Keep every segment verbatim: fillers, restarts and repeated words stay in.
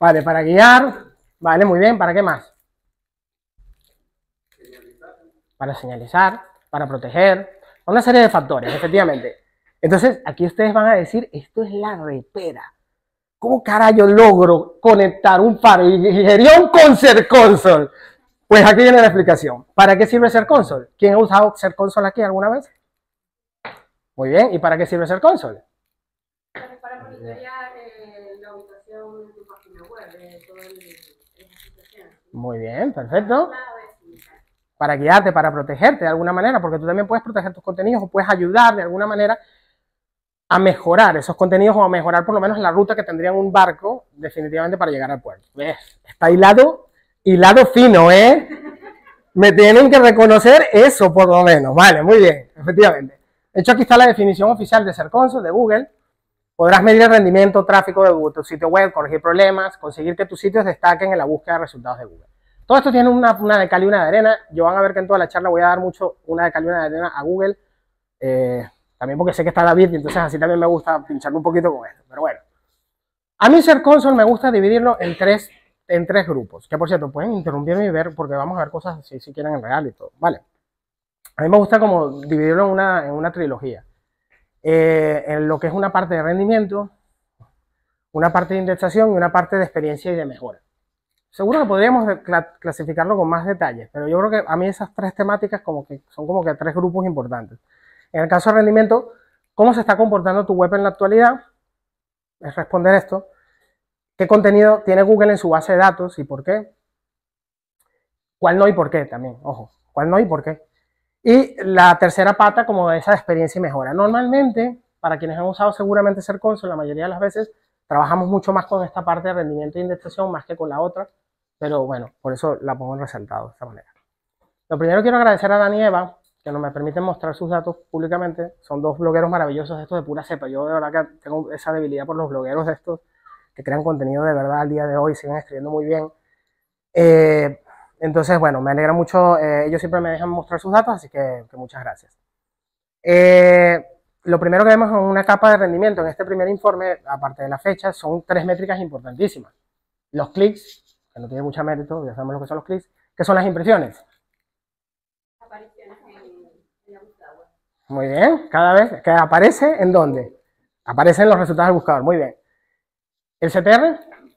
Vale, para guiar. Vale, muy bien. ¿Para qué más? Para señalizar, para proteger. Una serie de factores, efectivamente. Entonces, aquí ustedes van a decir, esto es la repera. ¿Cómo carajo logro conectar un Farigerion con Search Console? Pues aquí viene la explicación. ¿Para qué sirve Search Console? ¿Quién ha usado Search Console aquí alguna vez? Muy bien. ¿Y para qué sirve Search Console? Para monitorear eh, la ubicación de tu página web, de todas las aplicaciones. Muy bien, perfecto. Para guiarte, para protegerte de alguna manera, porque tú también puedes proteger tus contenidos o puedes ayudar de alguna manera a mejorar esos contenidos o a mejorar por lo menos la ruta que tendrían un barco definitivamente para llegar al puerto. ¿Ves? Está hilado, hilado fino, ¿eh? Me tienen que reconocer eso por lo menos. Vale, muy bien, efectivamente. De hecho, aquí está la definición oficial de Search Console de Google. Podrás medir el rendimiento, tráfico de tu sitio web, corregir problemas, conseguir que tus sitios destaquen en la búsqueda de resultados de Google. Todo esto tiene una, una de cal y una de arena. Yo van a ver que en toda la charla voy a dar mucho una de cal y una de arena a Google. Eh, también porque sé que está David y entonces así también me gusta pincharme un poquito con esto. Pero bueno. A mí Search Console me gusta dividirlo en tres, en tres grupos. Que por cierto, pueden interrumpirme y ver porque vamos a ver cosas así si quieren en real y todo. Vale. A mí me gusta como dividirlo en una, en una trilogía. Eh, en lo que es una parte de rendimiento, una parte de indexación y una parte de experiencia y de mejora. Seguro que podríamos clasificarlo con más detalles, pero yo creo que a mí esas tres temáticas como que son como que tres grupos importantes. En el caso de rendimiento, ¿cómo se está comportando tu web en la actualidad? Es responder esto. ¿Qué contenido tiene Google en su base de datos y por qué? ¿Cuál no y por qué también? Ojo, ¿cuál no y por qué? Y la tercera pata como esa experiencia y mejora. Normalmente, para quienes han usado seguramente Search Console, la mayoría de las veces trabajamos mucho más con esta parte de rendimiento e indexación más que con la otra, pero bueno, por eso la pongo en resaltado de esta manera. Lo primero quiero agradecer a Dani y Eva, que nos me permiten mostrar sus datos públicamente. Son dos blogueros maravillosos estos de pura cepa. Yo de verdad que tengo esa debilidad por los blogueros de estos que crean contenido de verdad al día de hoy, siguen escribiendo muy bien. Eh, entonces, bueno, me alegra mucho. Eh, ellos siempre me dejan mostrar sus datos, así que, que muchas gracias. Eh, Lo primero que vemos en una capa de rendimiento en este primer informe, aparte de la fecha, son tres métricas importantísimas. Los clics, que no tiene mucho mérito, ya sabemos lo que son los clics. ¿Qué son las impresiones? Apariciones en, en la búsqueda web. Muy bien, cada vez que aparece, ¿en dónde? Aparece en los resultados del buscador, muy bien. ¿El C T R?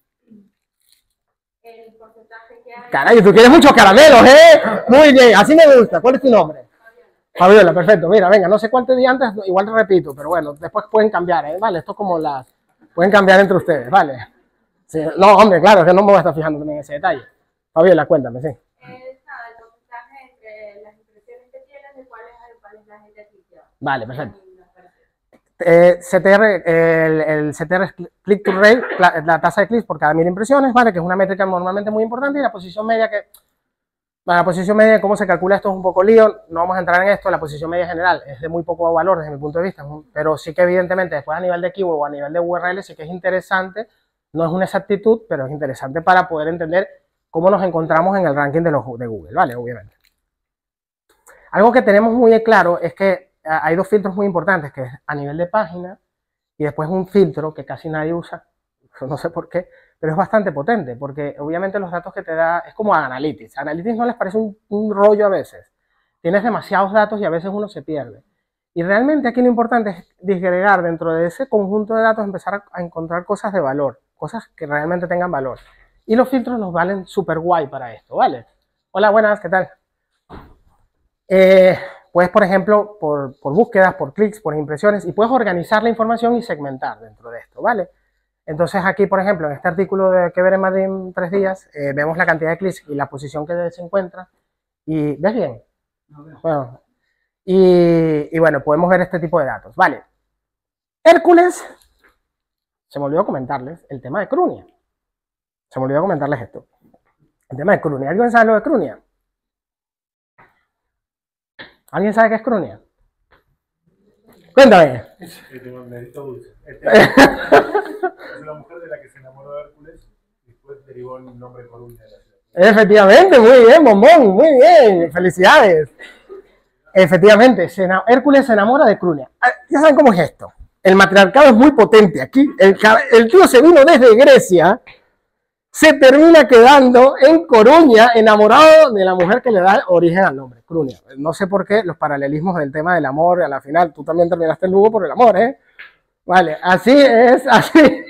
El porcentaje que hay. Caray, tú quieres muchos caramelos, ¿eh? Muy bien, así me gusta. ¿Cuál es tu nombre? Fabiola, perfecto. Mira, venga, no sé cuál te di antes, igual te repito, pero bueno, después pueden cambiar, ¿eh? Vale, esto es como las... Pueden cambiar entre ustedes, ¿vale? Sí, no, hombre, claro, es que no me voy a estar fijando también en ese detalle. Fabiola, cuéntame, sí. Es nada, el porcentaje entre las impresiones que tienes de cuáles cuáles la gente cliqueado. Vale, perfecto. Eh, C T R, el, el C T R es click to rate, la, la tasa de clics por cada mil impresiones, ¿vale? Que es una métrica normalmente muy importante, y la posición media que... Bueno, la posición media, cómo se calcula esto es un poco lío, no vamos a entrar en esto. La posición media general es de muy poco valor desde mi punto de vista, pero sí que evidentemente después a nivel de keyword o a nivel de U R L sí que es interesante, no es una exactitud, pero es interesante para poder entender cómo nos encontramos en el ranking de, los, de Google, ¿vale? Obviamente. Algo que tenemos muy claro es que hay dos filtros muy importantes, que es a nivel de página y después un filtro que casi nadie usa, no sé por qué, pero es bastante potente, porque obviamente los datos que te da es como a Analytics. A Analytics no les parece un, un rollo a veces. Tienes demasiados datos y a veces uno se pierde. Y realmente aquí lo importante es disgregar dentro de ese conjunto de datos, empezar a, a encontrar cosas de valor, cosas que realmente tengan valor. Y los filtros nos valen súper guay para esto, ¿vale? Hola, buenas, ¿qué tal? Eh, puedes, por ejemplo, por, por búsquedas, por clics, por impresiones, y puedes organizar la información y segmentar dentro de esto, ¿vale? Entonces aquí, por ejemplo, en este artículo de que ver en Madrid en tres días, eh, vemos la cantidad de clics y la posición que se encuentra. Y, ¿ves bien? Bueno, y, y bueno, podemos ver este tipo de datos. Vale. Hércules, se me olvidó comentarles el tema de Crunia. Se me olvidó comentarles esto. El tema de Crunia. ¿Alguien sabe lo de Crunia? ¿Alguien sabe qué es Crunia? Cuéntame. Es una mujer de la que se enamoró de Hércules y después derivó el nombre Coruña de la ciudad. Efectivamente, muy bien, bombón, muy bien, felicidades. Efectivamente, se Hércules se enamora de Crunia. Ya saben cómo es esto. El matriarcado es muy potente aquí. El, el tío se vino desde Grecia se termina quedando en Coruña, enamorado de la mujer que le da origen al nombre, Crunia. No sé por qué los paralelismos del tema del amor, a la final, tú también terminaste en Lugo por el amor, ¿eh? Vale, así es, así.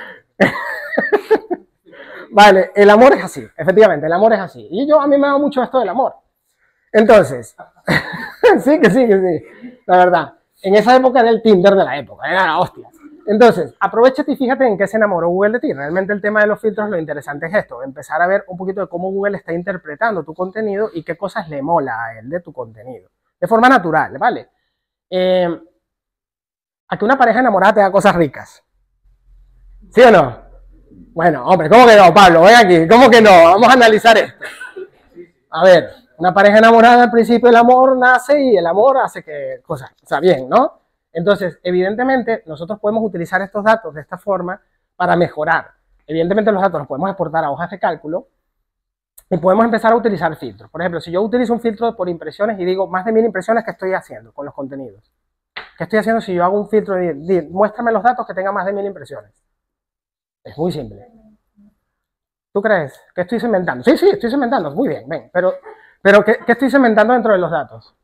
Vale, el amor es así, efectivamente, el amor es así. Y yo, a mí me da mucho esto del amor. Entonces, sí, que sí, que sí, la verdad. En esa época era el Tinder de la época, era la hostia. Entonces, aprovechate y fíjate en qué se enamoró Google de ti. Realmente el tema de los filtros, lo interesante es esto, empezar a ver un poquito de cómo Google está interpretando tu contenido y qué cosas le mola a él de tu contenido. De forma natural, ¿vale? Eh, a que una pareja enamorada te da cosas ricas. ¿Sí o no? Bueno, hombre, ¿cómo que no, Pablo? Ven aquí, ¿cómo que no? Vamos a analizar esto. A ver, una pareja enamorada, al principio el amor nace y el amor hace que cosas, o sea, bien, ¿no? Entonces, evidentemente, nosotros podemos utilizar estos datos de esta forma para mejorar. Evidentemente, los datos los podemos exportar a hojas de cálculo y podemos empezar a utilizar filtros. Por ejemplo, si yo utilizo un filtro por impresiones y digo más de mil impresiones, ¿qué estoy haciendo con los contenidos? ¿Qué estoy haciendo si yo hago un filtro de, de muéstrame los datos que tengan más de mil impresiones? Es muy simple. ¿Tú crees? ¿Qué estoy inventando? Sí, sí, estoy inventando. Muy bien, ven. Pero, pero ¿qué, qué estoy inventando dentro de los datos?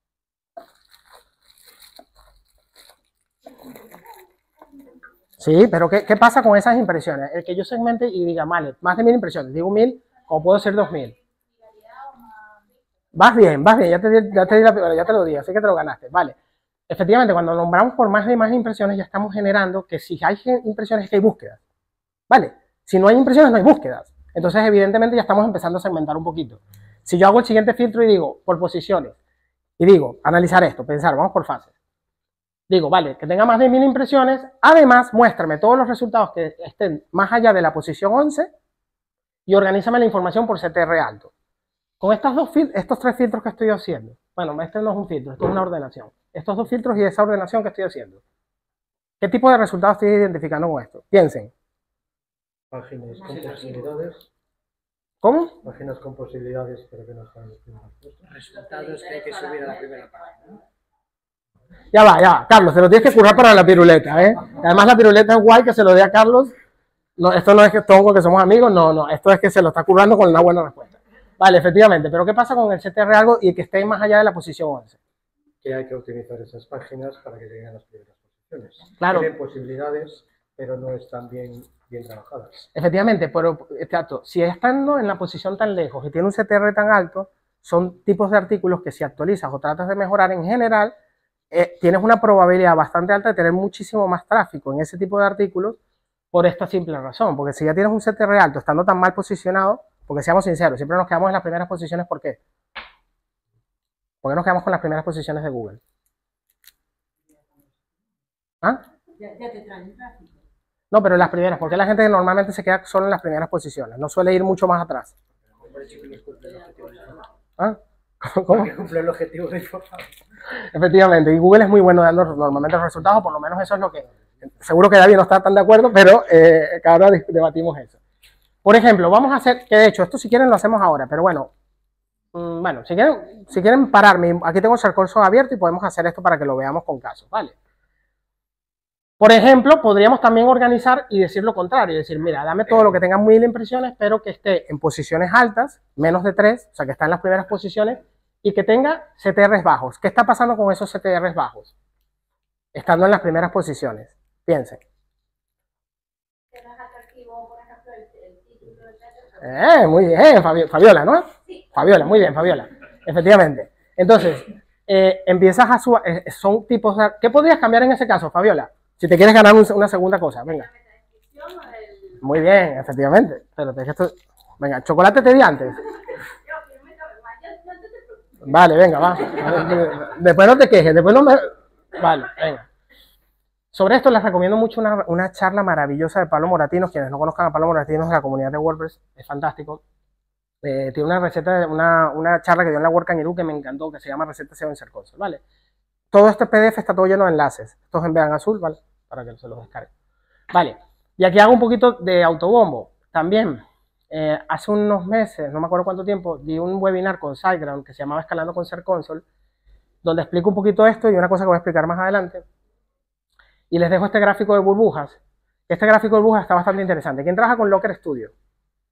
Sí, pero ¿qué, qué pasa con esas impresiones? El que yo segmente y diga, vale, más de mil impresiones, digo mil, o puedo ser dos mil. Vas bien, vas bien, ya te, di, ya, te di la, ya te lo di, así que te lo ganaste, vale. Efectivamente, cuando nombramos por más de más impresiones, ya estamos generando que si hay impresiones es que hay búsquedas, ¿vale? Si no hay impresiones, no hay búsquedas. Entonces, evidentemente, ya estamos empezando a segmentar un poquito. Si yo hago el siguiente filtro y digo, por posiciones, y digo, analizar esto, pensar, vamos por fases. Digo, vale, que tenga más de mil impresiones, además muéstrame todos los resultados que estén más allá de la posición once y organízame la información por C T R alto. Con estas dos estos tres filtros que estoy haciendo, bueno, este no es un filtro, esto es una ordenación. Estos dos filtros y esa ordenación que estoy haciendo. ¿Qué tipo de resultados estoy identificando con esto? Piensen. Páginas con posibilidades. ¿Cómo? Páginas con posibilidades, pero que no están en los primeros puestos. Resultados que hay que subir a la primera página. Ya va, ya va. Carlos, te lo tienes que currar para la piruleta, ¿eh? Además la piruleta es guay que se lo dé a Carlos. No, esto no es que todo porque somos amigos, no, no. Esto es que se lo está currando con una buena respuesta. Vale, efectivamente. Pero ¿qué pasa con el C T R algo y que esté más allá de la posición once? Que hay que utilizar esas páginas para que lleguen a las primeras posiciones. Claro. Tienen posibilidades, pero no están bien, bien trabajadas. Efectivamente, pero exacto, si estando en la posición tan lejos y tiene un C T R tan alto, son tipos de artículos que si actualizas o tratas de mejorar en general, eh, tienes una probabilidad bastante alta de tener muchísimo más tráfico en ese tipo de artículos por esta simple razón, porque si ya tienes un C T R alto estando tan mal posicionado, porque seamos sinceros, siempre nos quedamos en las primeras posiciones, ¿por qué? ¿Por qué nos quedamos con las primeras posiciones de Google? ¿Ah? Ya, ya te traen tráfico. No, pero en las primeras, porque la gente normalmente se queda solo en las primeras posiciones, no suele ir mucho más atrás. ¿Ah? ¿Cómo? Que cumple el objetivo de informar. Efectivamente, y Google es muy bueno dando normalmente los resultados, por lo menos eso es lo que, seguro que David no está tan de acuerdo, pero eh, cada hora debatimos eso. Por ejemplo, vamos a hacer, que de hecho, esto si quieren lo hacemos ahora, pero bueno, mmm, bueno, si quieren, si quieren pararme, aquí tengo el Sercourso abierto y podemos hacer esto para que lo veamos con casos, ¿vale? Por ejemplo, podríamos también organizar y decir lo contrario, decir, mira, dame todo lo que tenga mil impresiones, pero que esté en posiciones altas, menos de tres, o sea, que está en las primeras posiciones, y que tenga C T Rs bajos. ¿Qué está pasando con esos C T Rs bajos? Estando en las primeras posiciones. Piensen. Eh, muy bien, Fabiola, ¿no? Fabiola, muy bien, Fabiola. Efectivamente. Entonces, eh, empiezas a su, eh, son tipos de... ¿Qué podrías cambiar en ese caso, Fabiola? Si te quieres ganar un, una segunda cosa, venga. Muy bien, efectivamente. Espérate, que esto... Venga, chocolate te di antes. Vale, venga, va. Después no te quejes, después no me... Vale, venga. Sobre esto les recomiendo mucho una, una charla maravillosa de Pablo Moratinos. Quienes no conozcan a Pablo Moratinos de la comunidad de WordPress, es fantástico. Eh, tiene una receta, una, una charla que dio en la WordCamp que me encantó, que se llama Receta S E O en Sercourso, ¿vale? Todo este P D F está todo lleno de enlaces. Estos en vean azul, ¿vale? Para que se los descarguen. Vale, y aquí hago un poquito de autobombo. También, eh, hace unos meses, no me acuerdo cuánto tiempo, di un webinar con SiteGround que se llamaba Escalando con SerConsole, donde explico un poquito esto y una cosa que voy a explicar más adelante. Y les dejo este gráfico de burbujas. Este gráfico de burbujas está bastante interesante. ¿Quién trabaja con Locker Studio?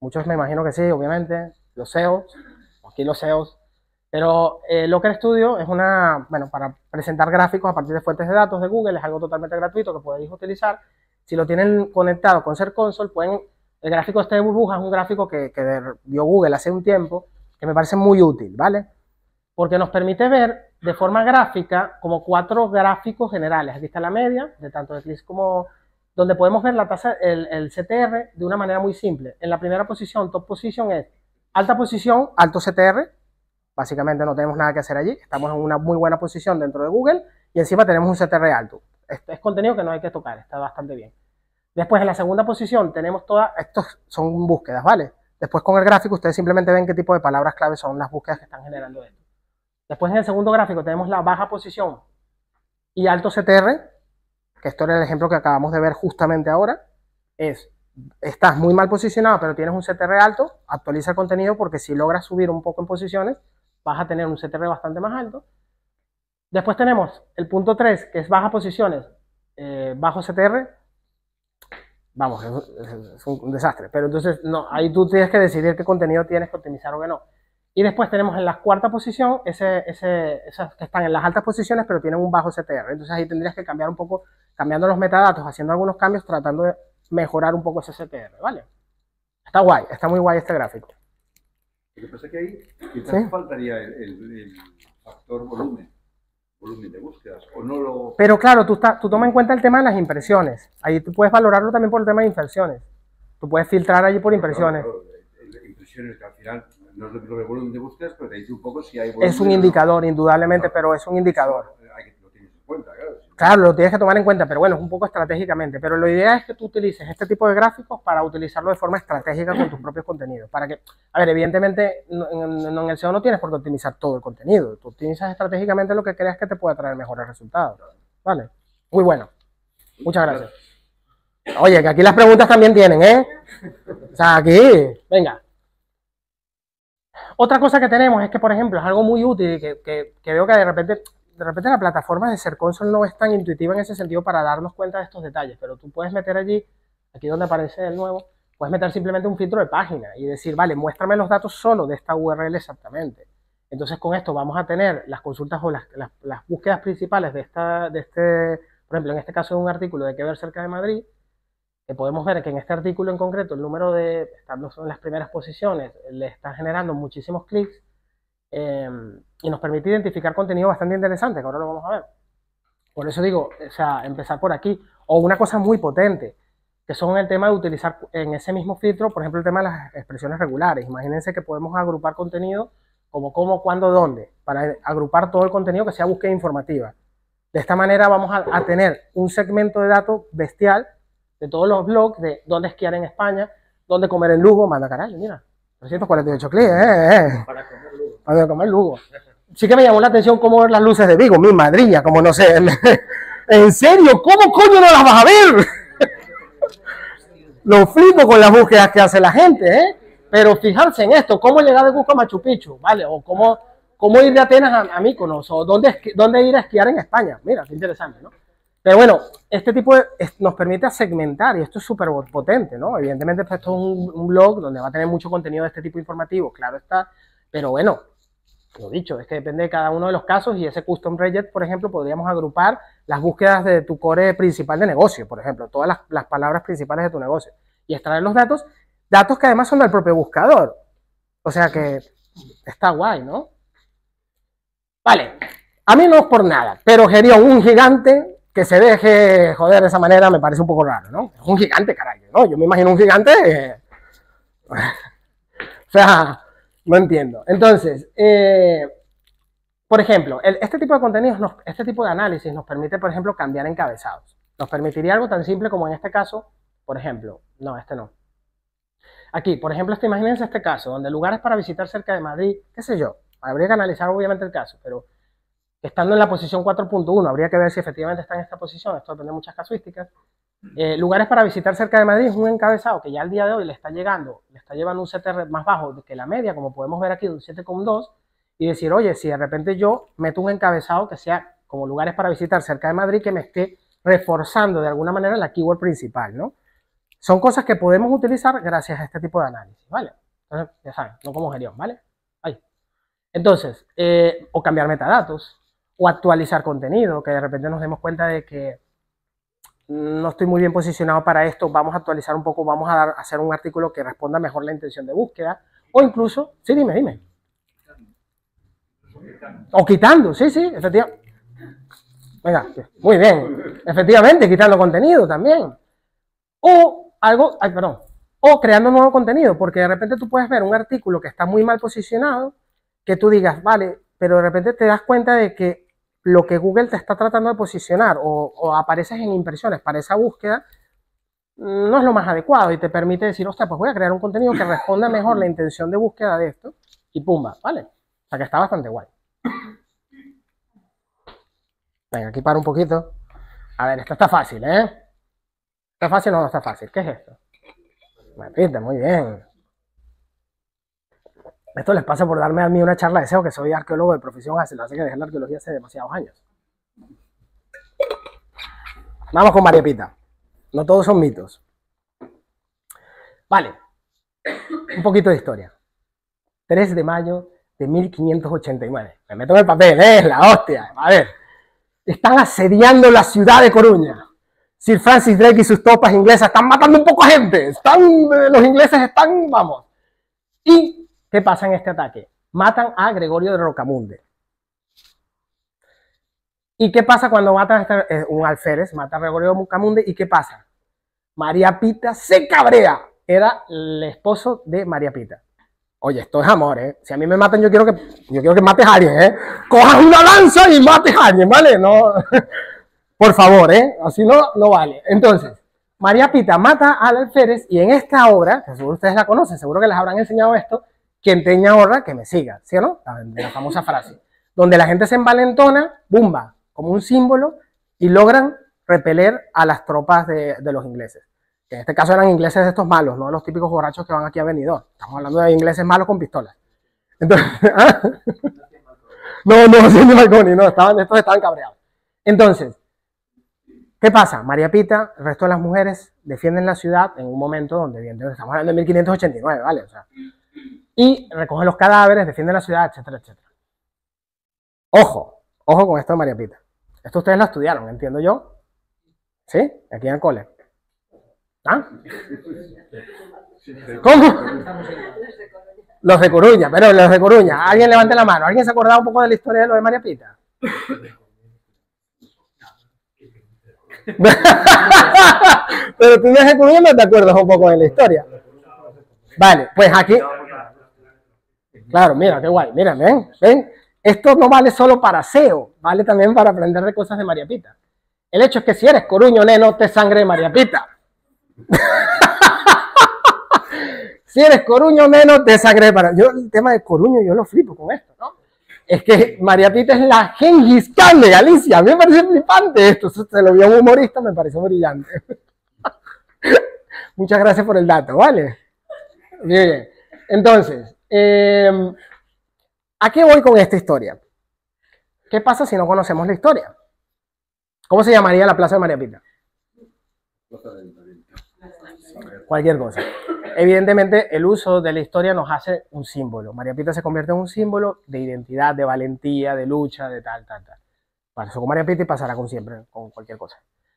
Muchos me imagino que sí, obviamente, los S E Os, aquí los S E Os. Pero eh, Looker Studio es una, bueno, para presentar gráficos a partir de fuentes de datos de Google, es algo totalmente gratuito que podéis utilizar. Si lo tienen conectado con Search Console, pueden, el gráfico este de burbujas es un gráfico que, que dio Google hace un tiempo, que me parece muy útil, ¿vale? Porque nos permite ver de forma gráfica como cuatro gráficos generales. Aquí está la media, de tanto de clics como, donde podemos ver la tasa, el, el C T R de una manera muy simple. En la primera posición, top position, es alta posición, alto C T R. Básicamente no tenemos nada que hacer allí, estamos en una muy buena posición dentro de Google y encima tenemos un C T R alto. Este es contenido que no hay que tocar, está bastante bien. Después en la segunda posición tenemos todas, estos son búsquedas, ¿vale? Después con el gráfico ustedes simplemente ven qué tipo de palabras clave son las búsquedas que están generando esto. Después en el segundo gráfico tenemos la baja posición y alto C T R, que esto era el ejemplo que acabamos de ver justamente ahora, es, estás muy mal posicionado pero tienes un C T R alto, actualiza el contenido porque si logras subir un poco en posiciones, vas a tener un C T R bastante más alto. Después tenemos el punto tres, que es baja posiciones, eh, bajo C T R. Vamos, es, es un desastre. Pero entonces, no, ahí tú tienes que decidir qué contenido tienes que optimizar o qué no. Y después tenemos en la cuarta posición, ese, ese, esas que están en las altas posiciones, pero tienen un bajo C T R. Entonces ahí tendrías que cambiar un poco, cambiando los metadatos, haciendo algunos cambios, tratando de mejorar un poco ese C T R, ¿vale? Está guay, está muy guay este gráfico. Lo que pasa es que ahí quizás ¿Sí? faltaría el, el, el factor volumen, volumen de búsquedas, o no lo... Pero claro, tú, está, tú toma en cuenta el tema de las impresiones. Ahí tú puedes valorarlo también por el tema de impresiones. Tú puedes filtrar allí por impresiones. Claro, claro, impresiones que al final no es lo mismo el volumen de búsquedas, pero te dice un poco si hay volumen. Es un indicador, indudablemente, claro, pero es un indicador. Hay que lo tienes en cuenta, claro. Claro, lo tienes que tomar en cuenta, pero bueno, es un poco estratégicamente. Pero la idea es que tú utilices este tipo de gráficos para utilizarlo de forma estratégica con tus propios contenidos. Para que, a ver, evidentemente en, en el S E O no tienes por qué optimizar todo el contenido. Tú utilizas estratégicamente lo que creas que te pueda traer mejores resultados. ¿Vale? Muy bueno. Muchas gracias. Oye, que aquí las preguntas también tienen, ¿eh? O sea, aquí, venga. Otra cosa que tenemos es que, por ejemplo, es algo muy útil que, que, que veo que de repente... De repente la plataforma de Search Console no es tan intuitiva en ese sentido para darnos cuenta de estos detalles, pero tú puedes meter allí, aquí donde aparece el nuevo, puedes meter simplemente un filtro de página y decir, vale, muéstrame los datos solo de esta U R L exactamente. Entonces con esto vamos a tener las consultas o las, las, las búsquedas principales de, esta, de este, por ejemplo, en este caso de un artículo de qué ver cerca de Madrid, que podemos ver que en este artículo en concreto el número de, estando en las primeras posiciones, le está generando muchísimos clics, Eh, y nos permite identificar contenido bastante interesante, que ahora lo vamos a ver. Por eso digo, o sea, empezar por aquí. O una cosa muy potente, que son el tema de utilizar en ese mismo filtro, por ejemplo, el tema de las expresiones regulares. Imagínense que podemos agrupar contenido como cómo, cuándo, dónde, para agrupar todo el contenido que sea búsqueda informativa. De esta manera vamos a, a tener un segmento de datos bestial de todos los blogs de dónde esquiar en España, dónde comer en Lugo, manda caray, mira. trescientos cuarenta y ocho clics, eh, eh. Para comer Lugo. Para comer Lugo. Sí que me llamó la atención cómo ver las luces de Vigo, mi madrilla, como no sé. ¿En serio? ¿Cómo coño no las vas a ver? Lo flipo con las búsquedas que hace la gente, ¿eh? Pero fijarse en esto, cómo llegar de Cusco a Machu Picchu, ¿vale? O cómo, cómo ir de Atenas a, a Míconos, o dónde, dónde ir a esquiar en España. Mira, qué interesante, ¿no? Pero bueno, este tipo de, nos permite segmentar y esto es súper potente, ¿no? Evidentemente esto es un, un blog donde va a tener mucho contenido de este tipo informativo, claro está, pero bueno, lo dicho, es que depende de cada uno de los casos y ese custom regex, por ejemplo, podríamos agrupar las búsquedas de tu core principal de negocio, por ejemplo, todas las, las palabras principales de tu negocio y extraer los datos, datos que además son del propio buscador, o sea que está guay, ¿no? Vale, a mí no es por nada, pero Gerión, un gigante que se deje joder de esa manera me parece un poco raro, ¿no? Es un gigante, caray, ¿no? Yo me imagino un gigante... Eh... o sea, no entiendo. Entonces, eh, por ejemplo, el, este tipo de contenidos, nos, este tipo de análisis nos permite, por ejemplo, cambiar encabezados. Nos permitiría algo tan simple como en este caso, por ejemplo, no, este no. Aquí, por ejemplo, este, imagínense este caso, donde lugares para visitar cerca de Madrid, qué sé yo, habría que analizar obviamente el caso, pero... estando en la posición cuatro punto uno, habría que ver si efectivamente está en esta posición, esto depende de muchas casuísticas. Eh, lugares para visitar cerca de Madrid es un encabezado que ya al día de hoy le está llegando, le está llevando un C T R más bajo que la media, como podemos ver aquí, de un siete coma dos, y decir, oye, si de repente yo meto un encabezado que sea como lugares para visitar cerca de Madrid, que me esté reforzando de alguna manera la keyword principal, ¿no? son cosas que podemos utilizar gracias a este tipo de análisis, ¿vale? Entonces, ya saben, no como gerión, ¿vale? Ahí. Entonces, eh, o cambiar metadatos, o actualizar contenido, que de repente nos demos cuenta de que no estoy muy bien posicionado para esto, vamos a actualizar un poco, vamos a, dar, a hacer un artículo que responda mejor la intención de búsqueda, o incluso, sí, dime, dime. O quitando, sí, sí, efectivamente. Venga, muy bien, efectivamente, quitando contenido también. O algo, ay, perdón, o creando nuevo contenido, porque de repente tú puedes ver un artículo que está muy mal posicionado, que tú digas, vale, pero de repente te das cuenta de que lo que Google te está tratando de posicionar o, o apareces en impresiones para esa búsqueda, no es lo más adecuado y te permite decir, hostia, pues voy a crear un contenido que responda mejor la intención de búsqueda de esto y pumba, ¿vale? O sea que está bastante guay. Venga, aquí paro un poquito. A ver, esto está fácil, ¿eh? ¿Está fácil o no está fácil? ¿Qué es esto? Me pinta, muy bien. Esto les pasa por darme a mí una charla de S E O, que soy arqueólogo de profesión, hace lo hace que dejé la arqueología hace demasiados años. Vamos con María Pita. No todos son mitos. Vale. Un poquito de historia. tres de mayo de mil quinientos ochenta y nueve. Me meto en el papel, ¿eh? La hostia. A ver. Están asediando la ciudad de Coruña. Sir Francis Drake y sus tropas inglesas están matando un poco a gente. Están, los ingleses están, vamos. ¿Y qué pasa en este ataque? Matan a Gregorio de Rocamunde. ¿Y qué pasa cuando matan a este, eh, un alférez? Mata a Gregorio de Rocamunde. ¿Y qué pasa? María Pita se cabrea. Era el esposo de María Pita. Oye, esto es amor, ¿eh? Si a mí me matan, yo quiero que, yo quiero que mates a alguien, ¿eh? Cojas una lanza y mates a alguien, ¿vale? No, por favor, ¿eh? Así no, no vale. Entonces, María Pita mata al alférez y en esta obra, que seguro ustedes la conocen, seguro que les habrán enseñado esto, quien tenga honra, que me siga, ¿sí o no? De la famosa frase. Donde la gente se envalentona, bumba, como un símbolo, y logran repeler a las tropas de, de los ingleses. Que en este caso eran ingleses de estos malos, no los típicos borrachos que van aquí a Benidorm. Estamos hablando de ingleses malos con pistolas. Entonces, ¿ah? No, no, haciendo Marconi, no, estaban, estos estaban cabreados. Entonces, ¿qué pasa? María Pita, el resto de las mujeres defienden la ciudad en un momento donde, evidentemente, estamos hablando de mil quinientos ochenta y nueve, ¿vale? O sea, y recogen los cadáveres, defienden la ciudad, etcétera, etcétera. Ojo, ojo con esto de María Pita. Esto ustedes lo estudiaron, entiendo yo. ¿Sí? Aquí en el cole. ¿Ah? ¿Cómo? Los de Coruña, pero los de Coruña. Alguien levante la mano. ¿Alguien se acordaba un poco de la historia de lo de María Pita? Pero tú de Coruña no te acuerdas un poco de la historia. Vale, pues aquí. Claro, mira, qué guay. Mira, ven, ven. Esto no vale solo para S E O, vale también para aprender de cosas de María Pita. El hecho es que si eres coruño, neno, te sangre de María Pita. Si eres coruño, menos te sangre para. Yo, el tema de Coruño, yo lo flipo con esto, ¿no? Es que María Pita es la Gengis Khan de Galicia. A mí me parece flipante esto. Se lo vio un humorista, me pareció brillante. Muchas gracias por el dato, ¿vale? Bien. Entonces, eh, ¿a qué voy con esta historia? ¿Qué pasa si no conocemos la historia? ¿Cómo se llamaría la plaza de María Pita? Cualquier cosa. Evidentemente, el uso de la historia nos hace un símbolo. María Pita se convierte en un símbolo de identidad, de valentía, de lucha, de tal, tal, tal. Pasó con María Pita y pasará con siempre, con cualquier cosa.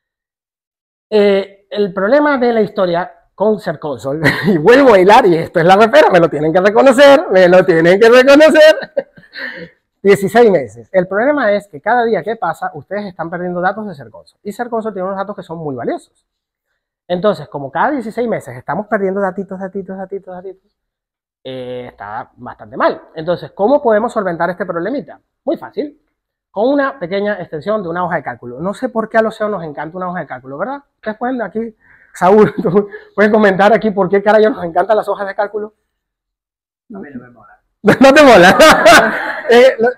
Eh, el problema de la historia con Search Console, y vuelvo a bailar, y esto es la repera, me lo tienen que reconocer, me lo tienen que reconocer. dieciséis meses. El problema es que cada día que pasa, ustedes están perdiendo datos de Search Console. Y Search Console tiene unos datos que son muy valiosos. Entonces, como cada dieciséis meses estamos perdiendo datitos, datitos, datitos, datitos, eh, está bastante mal. Entonces, ¿cómo podemos solventar este problemita? Muy fácil. Con una pequeña extensión de una hoja de cálculo. No sé por qué a los S E O nos encanta una hoja de cálculo, ¿verdad? Ustedes pueden aquí, Saúl, pueden comentar aquí por qué carajo nos encantan las hojas de cálculo. A mí no me mola. ¿No te mola? eh, lo...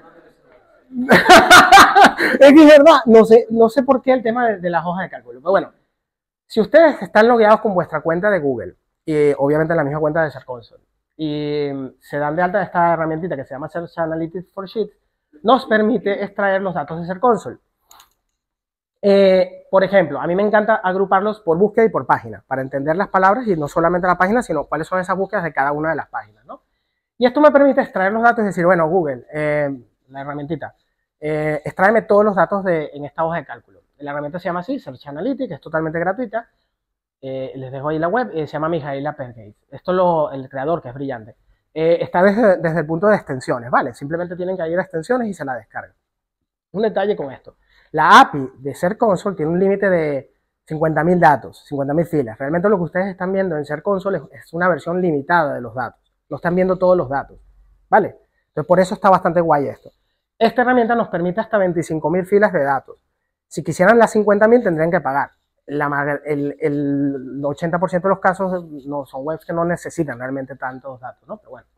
Es que es verdad, no sé, no sé por qué el tema de, de las hojas de cálculo. Pero bueno, si ustedes están logueados con vuestra cuenta de Google, y obviamente en la misma cuenta de Search Console, y se dan de alta esta herramientita que se llama Search Analytics for Sheets, nos permite extraer los datos de Search Console. Eh, por ejemplo, a mí me encanta agruparlos por búsqueda y por página, para entender las palabras y no solamente la página, sino cuáles son esas búsquedas de cada una de las páginas, ¿no? Y esto me permite extraer los datos y decir, bueno, Google, eh, la herramientita, eh, extráeme todos los datos de, en esta hoja de cálculo. La herramienta se llama así, Search Analytics, es totalmente gratuita. Eh, les dejo ahí la web, eh, se llama Mijaela Pergate. Esto lo, el creador, que es brillante. Eh, está desde, desde el punto de extensiones, ¿vale? Simplemente tienen que ir a extensiones y se la descargan. Un detalle con esto. La A P I de Search Console tiene un límite de cincuenta mil datos, cincuenta mil filas. Realmente lo que ustedes están viendo en Search Console es, es una versión limitada de los datos. No están viendo todos los datos, ¿vale? Entonces por eso está bastante guay esto. Esta herramienta nos permite hasta veinticinco mil filas de datos. Si quisieran las cincuenta mil tendrían que pagar. La, el, el ochenta por ciento de los casos no son webs que no necesitan realmente tantos datos, ¿no? Pero bueno.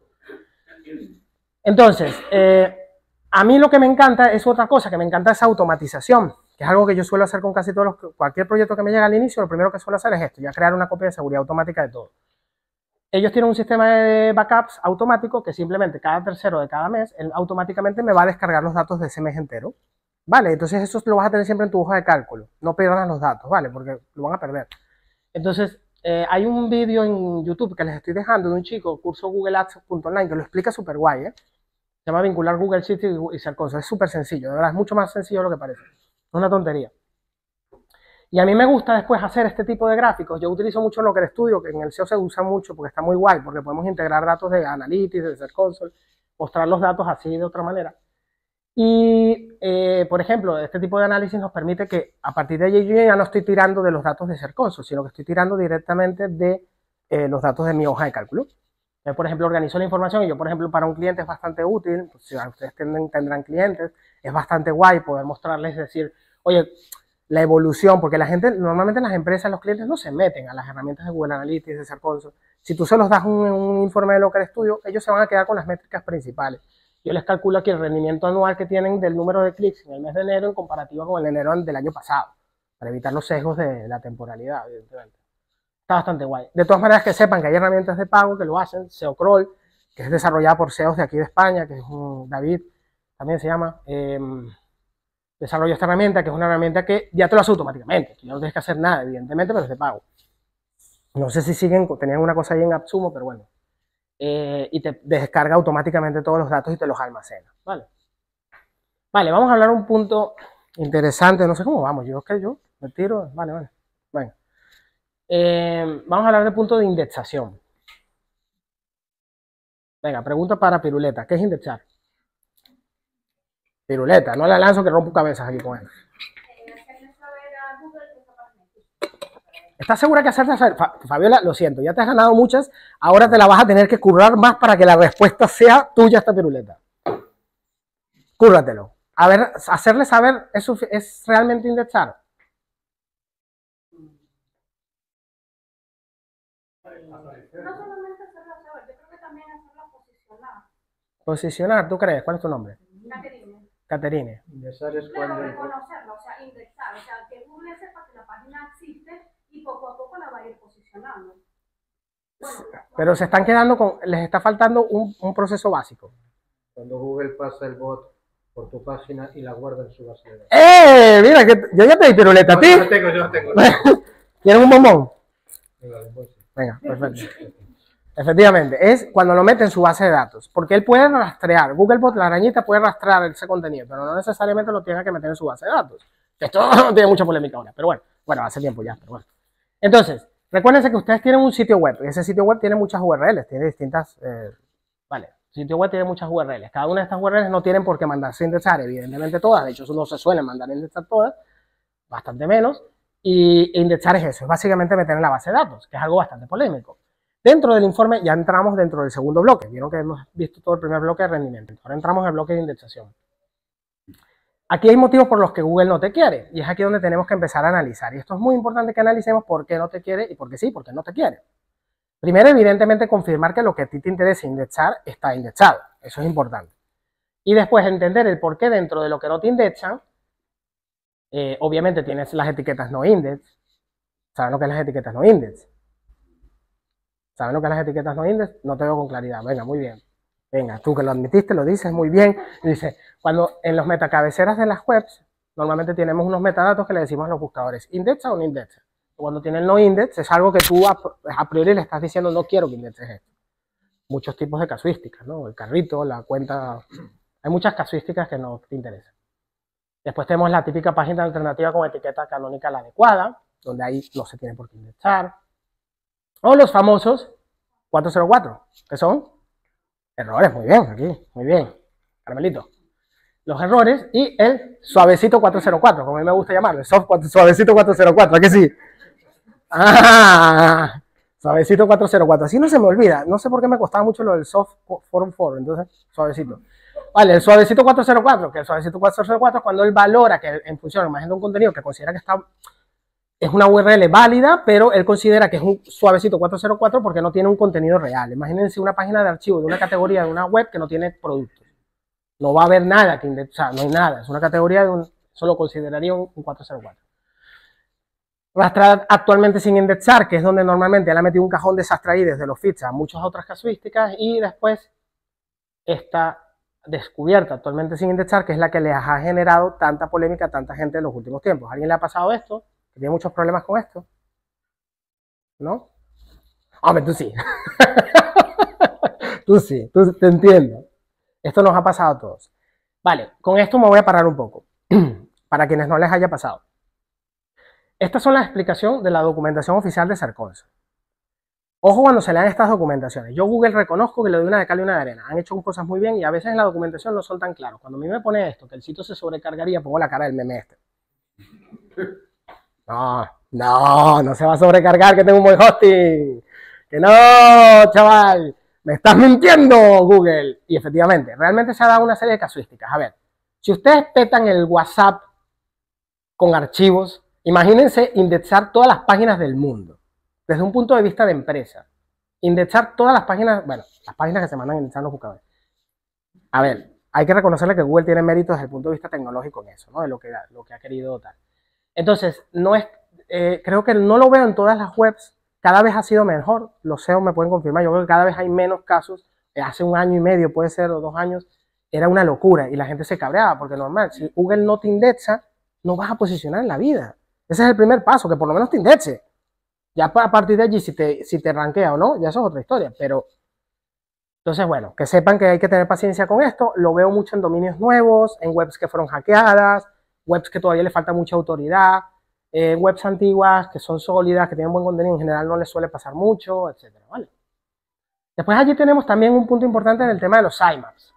Entonces, eh, a mí lo que me encanta es otra cosa, que me encanta esa automatización, que es algo que yo suelo hacer con casi todos los, cualquier proyecto que me llega al inicio, lo primero que suelo hacer es esto, ya crear una copia de seguridad automática de todo. Ellos tienen un sistema de backups automático que simplemente cada tercero de cada mes, él automáticamente me va a descargar los datos de ese mes entero. Vale, entonces eso lo vas a tener siempre en tu hoja de cálculo. No pierdas los datos, ¿vale? Porque lo van a perder. Entonces, eh, hay un vídeo en YouTube que les estoy dejando de un chico, curso google ads punto online, que lo explica súper guay, ¿eh? Se llama vincular Google Sheets y Search Console. Es súper sencillo, de verdad, es mucho más sencillo de lo que parece. Es una tontería. Y a mí me gusta después hacer este tipo de gráficos. Yo utilizo mucho Looker Studio, que en el S E O se usa mucho porque está muy guay, porque podemos integrar datos de Analytics, de Search Console, mostrar los datos así de otra manera. Y, eh, por ejemplo, este tipo de análisis nos permite que a partir de allí yo ya no estoy tirando de los datos de Search Console, sino que estoy tirando directamente de eh, los datos de mi hoja de cálculo. Yo, por ejemplo, organizo la información y yo, por ejemplo, para un cliente es bastante útil, pues, si ustedes tendrán, tendrán clientes, es bastante guay poder mostrarles, decir, oye, la evolución, porque la gente, normalmente las empresas, los clientes no se meten a las herramientas de Google Analytics, de Search Console. Si tú se los das un, un informe de Looker Studio, ellos se van a quedar con las métricas principales. Yo les calculo aquí el rendimiento anual que tienen del número de clics en el mes de enero en comparativa con el enero del año pasado, para evitar los sesgos de la temporalidad, evidentemente. Está bastante guay. De todas maneras, que sepan que hay herramientas de pago que lo hacen, S E O Crawl, que es desarrollada por S E Os de aquí de España, que es un David, también se llama, eh, desarrolla esta herramienta, que es una herramienta que ya te lo hace automáticamente, que ya no tienes que hacer nada, evidentemente, pero es de pago. No sé si siguen, tenían una cosa ahí en AppSumo, pero bueno. Eh, y te descarga automáticamente todos los datos y te los almacena, ¿vale? Vale, vamos a hablar un punto interesante, no sé cómo vamos, yo es que yo me tiro, vale, vale, bueno. Eh, vamos a hablar del punto de indexación. Venga, pregunta para Piruleta, ¿qué es indexar? Piruleta, no la lanzo que rompo cabezas aquí con él. ¿Estás segura que hacerte hacer? Fabiola, lo siento, ya te has ganado muchas, ahora te la vas a tener que currar más para que la respuesta sea tuya esta Piruleta. Cúrratelo. A ver, hacerle saber, ¿eso es realmente indexar? No solamente hacerla saber, yo creo que también hacerla posicionar. Posicionar, ¿tú crees? ¿Cuál es tu nombre? Caterine. Caterine. Indexar es Claro, cuando... reconocerla, o sea, indexar, o sea, que Google sepa que la página existe y poco a poco la va a ir posicionando. Bueno, Pero se están quedando con, les está faltando un, un proceso básico. Cuando Google pasa el bot por tu página y la guarda en su base de datos. ¡Eh! Mira, que yo ya te di Piruleta a ti. Yo tengo, yo tengo. ¿Quieres un bombón? Venga, de bolsa. Venga, perfecto. Efectivamente, es cuando lo mete en su base de datos, porque él puede rastrear, Googlebot, la arañita puede rastrear ese contenido, pero no necesariamente lo tiene que meter en su base de datos. Esto no tiene mucha polémica ahora, pero bueno, bueno, hace tiempo ya, pero bueno. Entonces, recuérdense que ustedes tienen un sitio web, y ese sitio web tiene muchas U R Ls, tiene distintas, eh, vale, el sitio web tiene muchas U R Ls, cada una de estas U R Ls no tienen por qué mandarse a indexar, evidentemente todas, de hecho no se suelen mandar a indexar todas, bastante menos, y indexar es eso, es básicamente meter en la base de datos, que es algo bastante polémico. Dentro del informe ya entramos dentro del segundo bloque. Vieron que hemos visto todo el primer bloque de rendimiento. Ahora entramos en el bloque de indexación. Aquí hay motivos por los que Google no te quiere. Y es aquí donde tenemos que empezar a analizar. Y esto es muy importante que analicemos por qué no te quiere y por qué sí, por qué no te quiere. Primero, evidentemente, confirmar que lo que a ti te interesa indexar está indexado. Eso es importante. Y después entender el por qué dentro de lo que no te indexan, eh, obviamente tienes las etiquetas no index. ¿Saben lo que es las etiquetas no index? ¿Saben lo que es las etiquetas no index? No te veo con claridad. Venga, muy bien. Venga, tú que lo admitiste, lo dices muy bien. Dice, cuando en los metacabeceras de las webs, normalmente tenemos unos metadatos que le decimos a los buscadores, indexa o no indexa. Cuando tiene el no index es algo que tú a, a priori le estás diciendo no quiero que indexes esto. Muchos tipos de casuísticas, ¿no? El carrito, la cuenta, hay muchas casuísticas que no te interesan. Después tenemos la típica página alternativa con etiqueta canónica la adecuada, donde ahí no se tiene por qué indexar. O los famosos cuatro cero cuatro, que son errores, muy bien, aquí, muy bien, Carmelito. Los errores y el suavecito cuatro cero cuatro, como a mí me gusta llamarlo, el soft suavecito cuatro cero cuatro, ¿a que sí? Ah, suavecito cuatro cero cuatro, así no se me olvida, no sé por qué me costaba mucho lo del soft cuatro cuatro, entonces suavecito. Vale, el suavecito cuatro cero cuatro, que el suavecito cuatro cero cuatro es cuando él valora que en función de imagen de un contenido que considera que está, es una U R L válida, pero él considera que es un suavecito cuatro cero cuatro porque no tiene un contenido real. Imagínense una página de archivo de una categoría de una web que no tiene productos. No va a haber nada que indexar, no hay nada, es una categoría de un, eso lo consideraría un, un cuatro cero cuatro. Rastrear actualmente sin indexar, que es donde normalmente él ha metido un cajón desastre ahí desde los feeds a muchas otras casuísticas, y después está descubierta actualmente sin indexar, que es la que les ha generado tanta polémica a tanta gente en los últimos tiempos. ¿A alguien le ha pasado esto? ¿Que tiene muchos problemas con esto? ¿No? Hombre, tú sí. Tú sí, tú, te entiendo. Esto nos ha pasado a todos. Vale, con esto me voy a parar un poco, para quienes no les haya pasado. Estas son las explicaciones de la documentación oficial de Serconsa. Ojo cuando se lean estas documentaciones. Yo Google reconozco que le doy una de cal y una de arena. Han hecho cosas muy bien y a veces en la documentación no son tan claros. Cuando a mí me pone esto, que el sitio se sobrecargaría, pongo la cara del meme este. No, no, no se va a sobrecargar, que tengo un buen hosting. Que no, chaval. Me estás mintiendo, Google. Y efectivamente, realmente se ha dado una serie de casuísticas. A ver, si ustedes petan el WhatsApp con archivos, imagínense indexar todas las páginas del mundo, desde un punto de vista de empresa. Indexar todas las páginas, bueno, las páginas que se mandan a indexar los buscadores. A ver, hay que reconocerle que Google tiene méritos desde el punto de vista tecnológico en eso, ¿no? De lo que, lo que ha querido dar. Entonces, no es, eh, creo que no lo veo en todas las webs. Cada vez ha sido mejor, los S E O me pueden confirmar, yo creo que cada vez hay menos casos. Hace un año y medio, puede ser, o dos años, era una locura y la gente se cabreaba, porque normal, si Google no te indexa, no vas a posicionar en la vida. Ese es el primer paso, que por lo menos te indexe. Ya a partir de allí, si te, si te rankea o no, ya eso es otra historia, pero... Entonces, bueno, que sepan que hay que tener paciencia con esto. Lo veo mucho en dominios nuevos, en webs que fueron hackeadas, webs que todavía le falta mucha autoridad, eh, webs antiguas que son sólidas, que tienen buen contenido, en general no les suele pasar mucho, etcétera, ¿vale? Después allí tenemos también un punto importante en el tema de los sitemaps.